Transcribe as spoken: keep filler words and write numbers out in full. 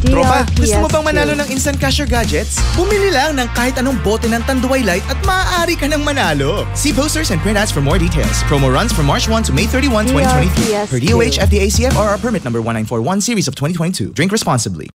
Tropa, gusto mo bang D R P S manalo ng instant cash or gadgets? Bumili lang ng kahit anong bote ng Tanduay Light at maaari ka ng manalo. See posters and print ads for more details. Promo runs from March first to May thirty-first, twenty twenty-three. Per D O H F D A C F R R permit number one nine four one series of twenty twenty-two. Drink responsibly.